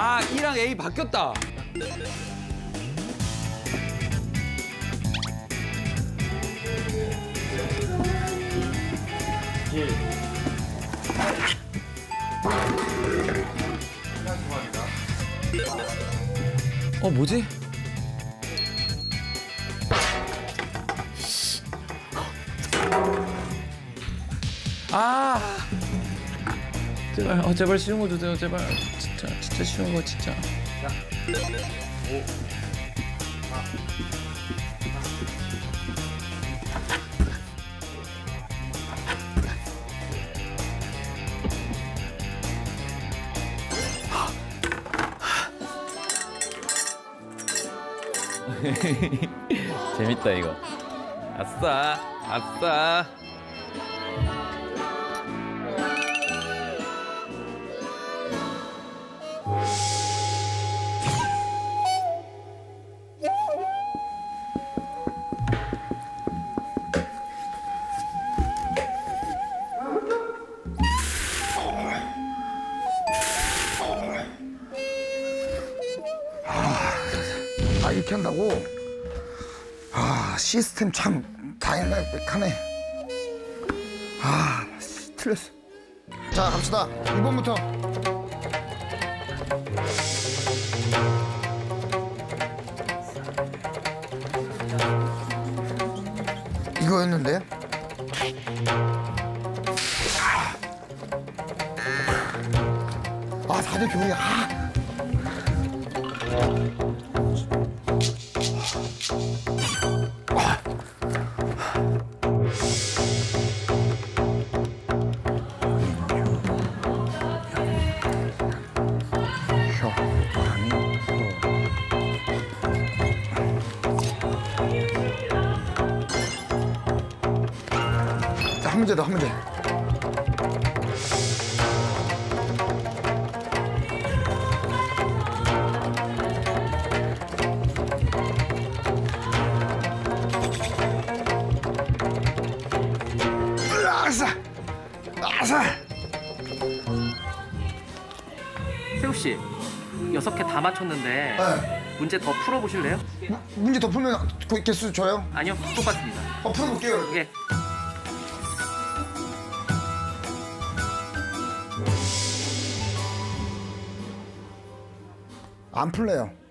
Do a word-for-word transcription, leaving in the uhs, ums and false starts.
아, E랑 A 바뀌었다. 어, 뭐지? 아, 제발, 어, 제발 쉬운 거 주세요, 제발. 진짜, 진짜 쉬운 거, 진짜. 오. 재밌다 이거. 아싸, 아싸. 아, 이렇게 한다고? 아, 시스템 참 다양하네. 아, 틀렸어. 자, 갑시다. 일 번부터. 이거였는데? 아, 다들 교회, 아. 자, 한 문제 더, 한 문제. 아싸! 아싸! 세우 씨, 여섯 개 다 맞췄는데 네. 문제 더 풀어보실래요? 무, 문제 더 풀면 그 개수 줘요? 아니요, 똑같습니다. 어, 풀어볼게요. 예. 안 풀래요.